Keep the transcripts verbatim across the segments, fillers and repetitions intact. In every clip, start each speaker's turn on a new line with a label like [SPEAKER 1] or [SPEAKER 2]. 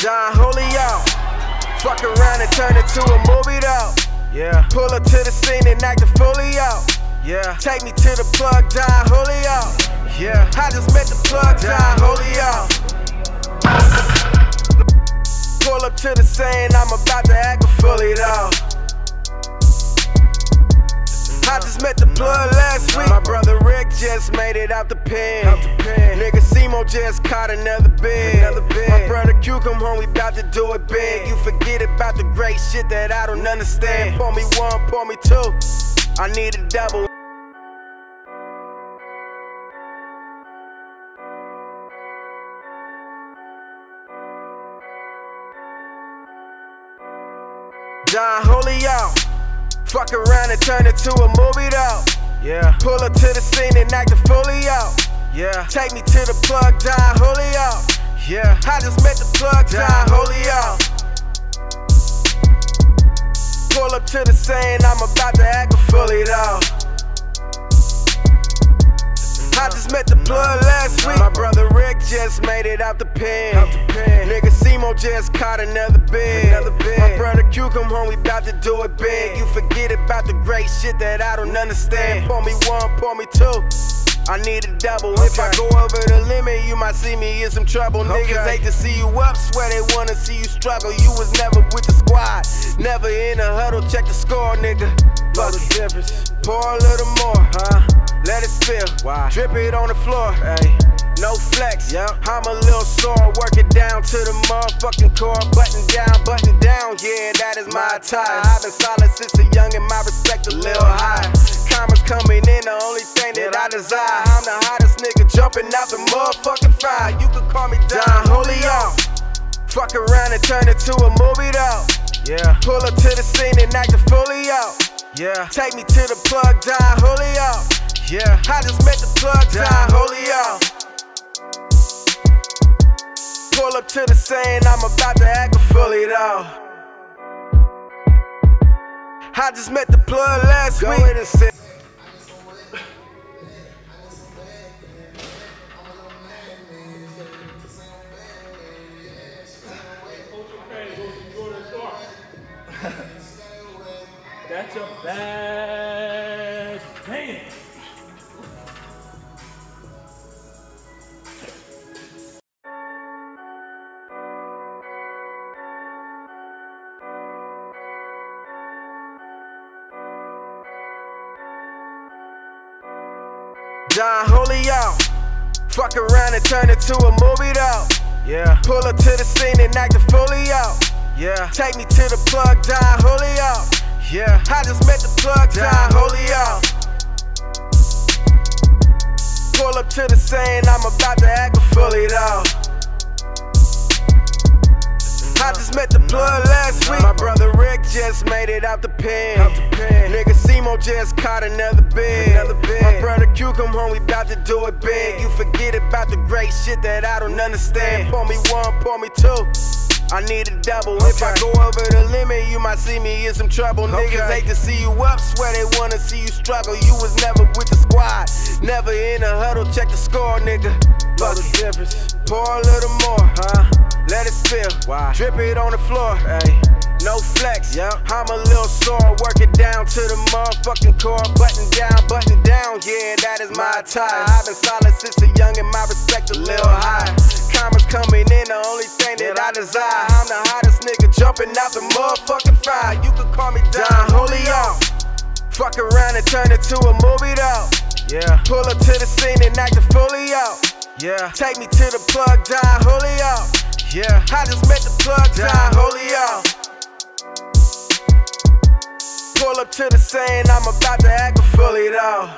[SPEAKER 1] John Julio. Fuck around and turn it to a movie though. Yeah. Pull up to the scene and act a folio. Yeah. Take me to the plug, John Julio. Yeah. I just met the plug, John Julio. Pull up to the scene, I'm about to act a fully though. I just met the plug last week. My brother Rick just made it out the pen. Out the pen. Nigga Simo just caught another bid. Another bid. My brother Q come home, we bout to do it big. You forget about the great shit that I don't understand. Pour me one, pour me two. I need a double. John Julio. Fuck around and turn it to a movie though. Yeah. Pull up to the scene and act a folio. Yeah. Take me to the plug, John Julio. Yeah. I just met the plug, John Julio. Pull up to the scene, I'm about to act a fully though. I just met the plug last week. My brother Rick just made it out the pen. Out the pen. Nigga Simo just caught another bid. Another bid. My brother Q come home, we bout to do it big. You forget about the great shit that I don't understand. Pour me one, pour me two. I need a double. Okay. If I go over the limit, you might see me in some trouble. Okay. Niggas hate to see you up, swear they wanna see you struggle. You was never with the squad, never in a huddle. Check the score, nigga. Fuck the difference. Pour a little more, huh? Let it spill. Why? Drip it on the floor. Hey. No flex. Yep. I'm a little sore. Work it down to the motherfucking core. Button down, button down. Yeah, that is my attire. I've been solid since a young and my respect a little high. Commas coming in, the only thing that I desire. I'm the hottest nigga jumping out the motherfucking fire. You can call me John Julio. Fuck around and turn it to a movie though. Yeah. Pull up to the scene and act a folio. Yeah. Take me to the plug, John Julio. Yeah. I just met the plug, John Julio. Pull up to the scene, I'm about to act a fully though. I just met the plug last Go week. And sit.
[SPEAKER 2] That's a bad man.
[SPEAKER 1] John Julio. Fuck around and turn it to a movie though. Yeah. Pull up to the scene and act a folio. Yeah. Take me to the plug, John Julio. Yeah. I just met the plug, John Julio. Pull up to the scene, I'm about to act a fully though. I just met the plug last week. My brother Rick just made it out the pen. Out the pen. Nigga Simo just caught another bid. Another bid. My brother Q come home, we bout to do it big. You forget about the great shit that I don't understand. Pour me one, pour me two. I need a double. Okay. If I go over the limit, you might see me in some trouble. Okay. Niggas hate to see you up, swear they wanna see you struggle. You was never with the squad, never in a huddle. Check the score, nigga. Fuck the difference. Pour a little more, huh? Let it spill. Why? Drip it on the floor. Hey. No flex. Yep. I'm a little sore. Work it down to the motherfucking core. Button down, button down. Yeah, that is my attire. I've been solid since a young and my respect a little high. Commas coming in, the only thing that I desire. I'm the hottest nigga jumping out the motherfucking fire. You can call me John Julio. Fuck around and turn it to a movie though. Yeah. Pull up to the scene and act a folio. Yeah. Take me to the plug, John Julio. Yeah. I just met the plug, John Julio. Pull up to the scene, I'm about to act a fully though.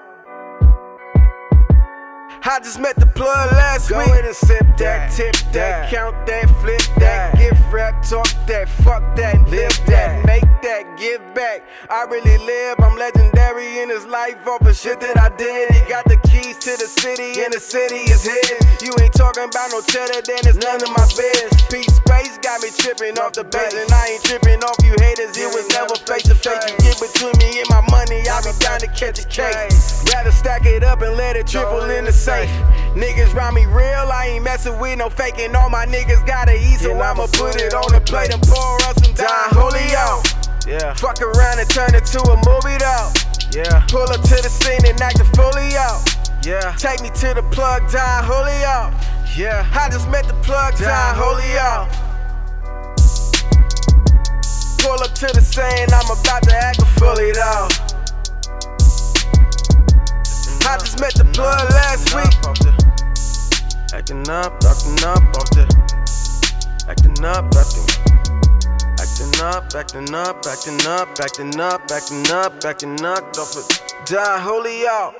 [SPEAKER 1] I just met the plug last Go week. Go ahead and sip that, tip that, that, count that, flip that, that, gift rap, talk that, fuck that, live that, that, make that, give back. I really live, I'm legendary in this life off of shit that I did. He got the keys to the city, and the city is his. You ain't talking about no cheddar, then it's none of my biz. Peace Space got me tripping off the base, and I ain't tripping off you haters. It was never face to face. You get between me and my money, I'll be down. down to catch a case. Rather stack it up and let it triple in the safe. Niggas round me real, I ain't messing with no faking. All my niggas gotta eat, so I'ma put it on the plate and pour us some Don Julio. Yeah. Fuck around and turn it to a movie though. Yeah. Pull up to the scene and act the fully out. Yeah. Take me to the plug, Don Julio. Yeah. I just met the plug, Don Julio. Pull up to the scene, I'm about to act a fully though. I just met the plug last week. Acting up, acting up off the. Acting up, acting. Acting up, acting up, acting up, acting up, acting up, acting up off it. Don Julio.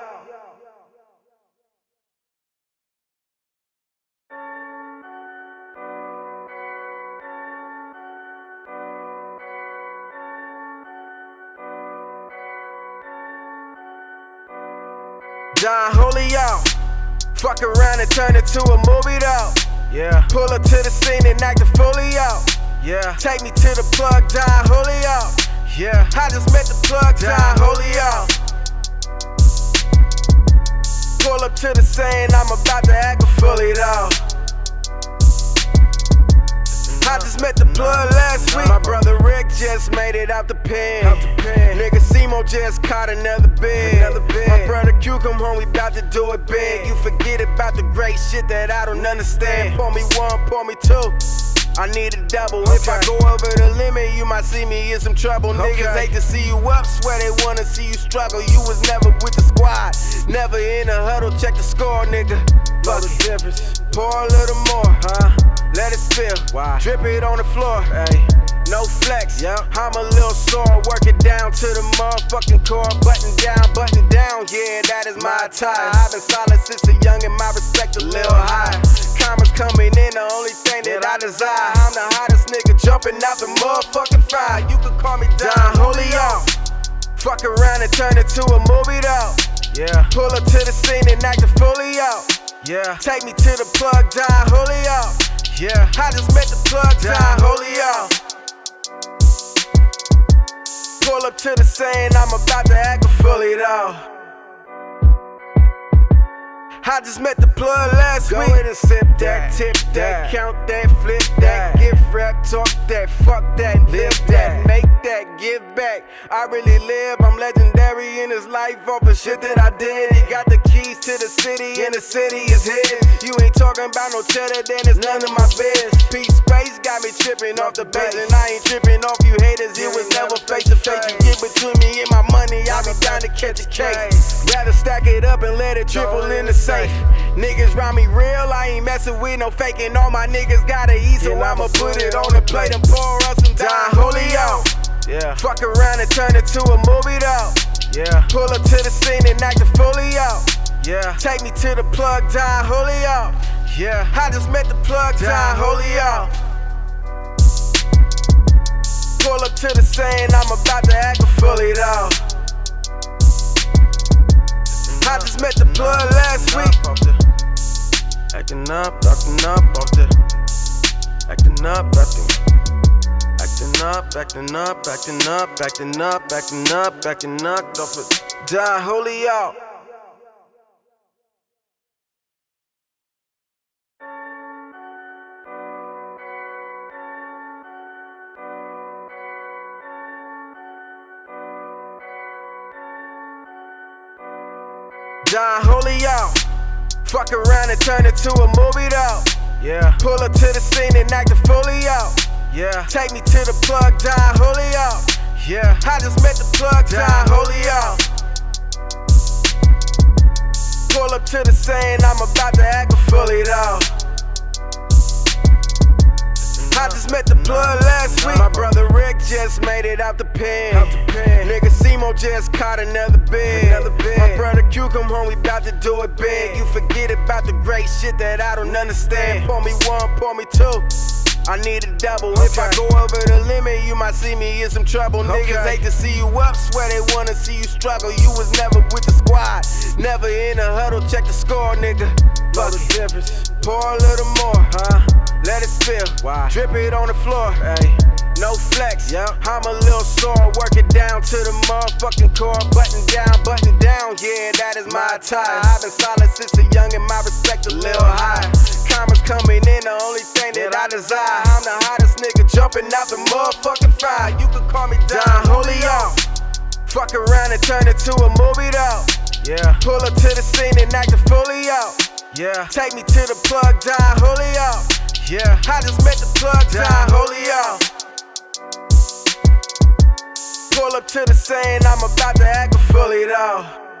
[SPEAKER 1] Don Julio. Fuck around and turn it to a movie though. Yeah. Pull up to the scene and act the fully out. Yeah. Take me to the plug, Don Julio. Yeah. I just met the plug, Don Julio. Pull up to the scene, I'm about to act a fully though. I just met the plug last week. My brother Rick just made it out the pen. Out the pen. Nigga Simo just caught another bid. Another bid. My brother Q come home, we bout to do it big. You forget about the great shit that I don't understand. Pour me one, pour me two. I need a double. Okay. If I go over the limit, you might see me in some trouble. Okay. Niggas hate to see you up, swear they wanna see you struggle. You was never with the squad, never in a huddle. Check the score, nigga. Fuck the difference. Pour a little more, huh? Let it spill. Why? Drip it on the floor. Hey. No flex. Yep. I'm a little sore. Work it down to the motherfucking core. Button down, button down. Yeah, that is my attire. I've been solid since a young and my respect a little high. Commas coming in, the only thing that I desire. I'm the hottest nigga jumping out the motherfucking fire. You can call me Don Julio. Fuck around and turn it to a movie though. Yeah. Pull up to the scene and act the fully out. Yeah. Take me to the plug, Don Julio. Yeah. I just met the plug, Don Julio. Pull up to the scene, I'm about to act a fully though. I just met the plug last Go week. Go ahead and sip that, tip that, count that, flip that, gift rap, talk that, fuck that, live that, make that, give back. I really live, I'm legendary in this life off the shit that I did. He got the keys to the city, and the city is his. You ain't talking about no cheddar, then it's none of my biz. Peace Space got me tripping off the base, and I ain't tripping off you haters. It was never face to face. You get between me and my money, I'll be down to catch a case. Rather stack it up and let it triple in the safe. Niggas round me real, I ain't messing with no faking. All my niggas gotta eat, so I'ma put it on the plate and pour us some Don Julio. Yeah. Fuck around and turn it to a movie though. Yeah. Pull up to the scene and act the fully out. Yeah. Take me to the plug, Don Julio. Yeah. I just met the plug, Don Julio. Pull up to the scene, I'm about to act a fully though. I just met the plug last week. Acting up, acting up off the. Acting up, acting. Acting up, acting up, acting up, acting up, acting up, acting up off it. Don Julio. Don Julio. Fuck around and turn it to a movie though. Yeah. Pull up to the scene and act the fully out. Yeah. Take me to the plug, Don Julio. Yeah. I just met the plug, Don Julio. Pull up to the scene, I'm about to act a fully though. I just met the plug last week. My brother Rick just made it out the pen. Out the pen. Nigga Simo just caught another bid. Another bid. My brother Q come home, we bout to do it big. You forget about the great shit that I don't understand. Pour me one, pour me two. I need a double. Okay. If I go over the limit, you might see me in some trouble. Okay. Niggas hate to see you up, swear they wanna see you struggle. You was never with the squad, never in a huddle. Check the score, nigga. Fuck the difference. Pour a little more, huh? Let it spill. Why? Drip it on the floor. Hey. no flex. Yep. I'm a little sore, working down to the motherfucking core. Button down, button down, yeah, that is my attire. I've been solid since a young and my respect a little high. Commas coming in, the only thing that I desire. I'm the hottest nigga jumping out the motherfucking fire. You can call me Don Julio. Fuck around and turn it to a movie though. Yeah. Pull up to the scene and act a folio. Yeah. Take me to the plug, Don Julio. Yeah. I just met the plug, Don Julio. Pull up to the scene, I'm about to act a fully though.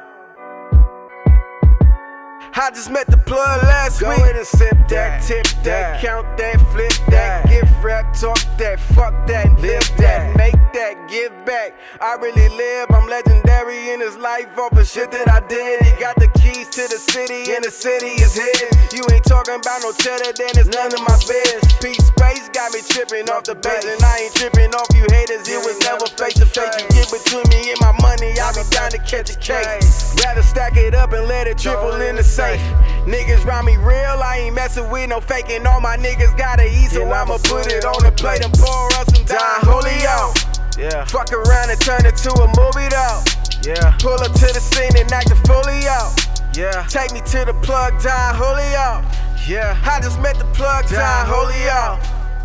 [SPEAKER 1] I just met the plug last Go week. Go ahead and sip that, tip that, count that, flip that, gift rap, talk that, fuck that, live that, make that, give back. I really live, I'm legendary in this life over shit that I did. He got the keys to the city, and the city is his. You ain't talking about no cheddar, then it's none of my biz. P Space got me tripping off the base, and I ain't tripping off you haters. It was never face to face. You get between me and my money, I'll be down to catch a case. Rather stack it up and let it triple in the safe. Niggas round me real, I ain't messing with no faking. All my niggas gotta eat, so I'ma put it on the plate and pour us some Don Julio. Yeah. Fuck around and turn it to a movie though. Yeah. Pull up to the scene and act a folio. Yeah. Take me to the plug, Don Julio. Yeah. I just met the plug, Don Julio.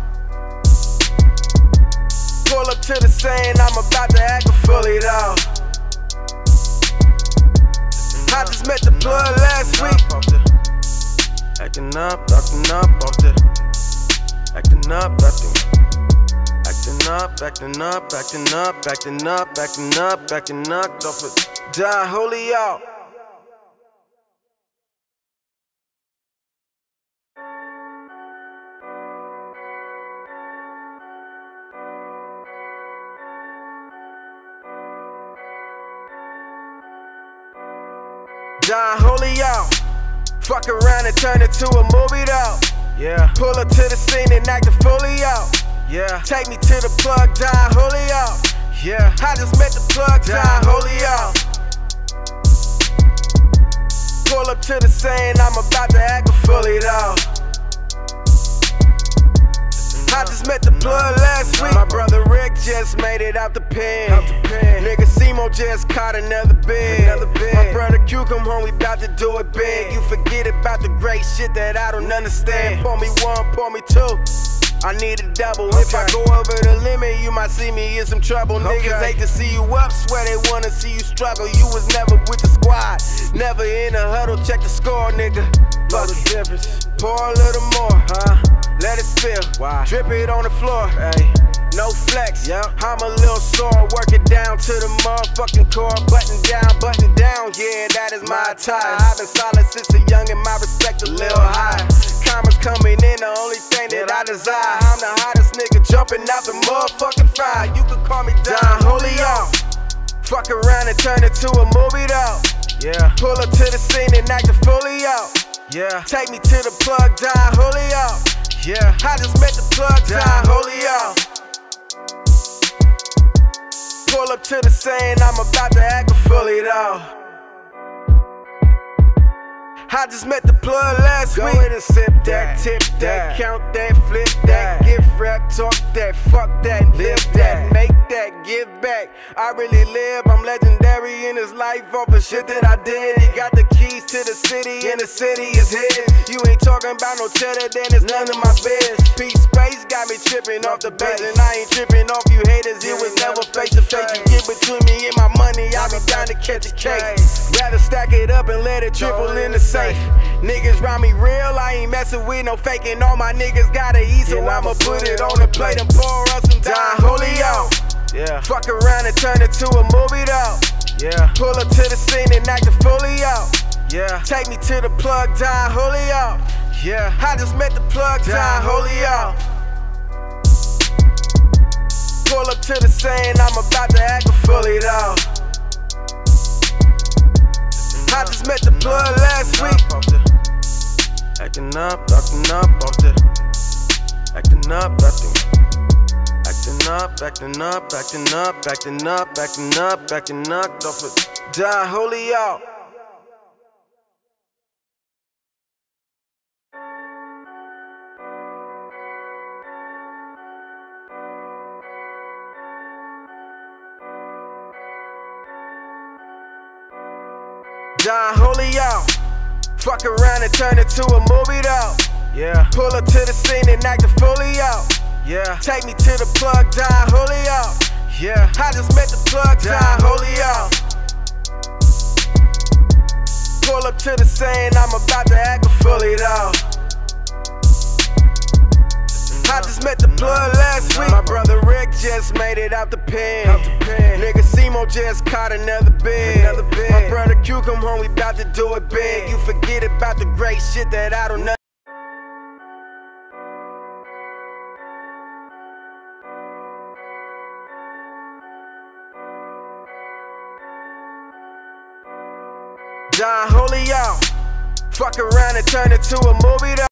[SPEAKER 1] Pull up to the scene, I'm about to act a fully though. I just met the plug last week. Acting up, acting up off the. Acting up, acting. Acting up, acting up, acting up, acting up, acting up, acting up off it. Don Julio. Don Julio. Fuck around and turn it to a movie though. Yeah. Pull up to the scene and act a folio. Yeah. Take me to the plug, Don Julio. Yeah. I just met the plug, Don Julio. Pull up to the scene, I'm about to act a fully though. I just met the plug last week. My brother Rick just made it out the pen. Out the pen. Nigga Simo just caught another bid. Another bid. My brother Q come home, we bout to do it big. You forget about the great shit that I don't understand. Pour me one, pour me two. I need a double. Okay. If I go over the limit, you might see me in some trouble. Okay. Niggas hate to see you up, swear they wanna see you struggle. You was never with the squad, never in a huddle. Check the score, nigga. Fuck the difference. Pour a little more, huh? Let it spill. Why? Drip it on the floor. Hey. No flex. Yep. I'm a little sore, working down to the motherfucking core. Button down, button down. Yeah, that is my attire. I've been solid since a young and my respect a little high. Commas coming in, the only thing that I desire. I'm the hottest nigga jumping out the motherfucking fire. You can call me Don Julio. Fuck around and turn it to a movie though. Yeah. Pull up to the scene and act a folio. Yeah. Take me to the plug, Don Julio. Yeah. I just met the plug, Don Julio. Pull up to the scene, I'm about to act a fully though. I just met the plug last Go week. Go ahead and sip that, tip that, count that, flip that, gift rap, talk that, fuck that, live that, make that, give back. I really live, I'm legendary in this life over shit that I did. He got the keys to the city, and the city is his. You ain't talking about no cheddar, then it's none of my biz. P Space got me tripping off the base, and I ain't tripping off you haters. It was never face to face. You get between me and my money, I'll be down to catch a case. Rather stack it up and let it triple in the safe. Niggas round me real, I ain't messing with no faking. All my niggas gotta eat, so I'ma put it on the plate and pour us some Don Julio. Yeah. Fuck around and turn it to a movie though. Yeah. Pull up to the scene and act a folio. Yeah. Take me to the plug, Don Julio. Yeah. I just met the plug, Don Julio. Pull up to the scene, I'm about to act a fully though. I just met the plug last week. Acting up, acting up off the. Acting up, acting. Acting up, acting up, acting up, acting up, acting up, acting up off it. Don Julio. Don Julio. Fuck around and turn it to a movie though. Yeah. Pull up to the scene and act a folio. Yeah. Take me to the plug, Don Julio. Yeah. I just met the plug, Don Julio. Pull up to the scene, I'm about to act a fully though. I just met the plug last week. My brother Rick just made it out the pen. Nigga Simo just caught another bid. My brother Q come home, we about to do it big. You forget about the great shit that I don't know. Don Julio. Fuck around and turn it to a movie though.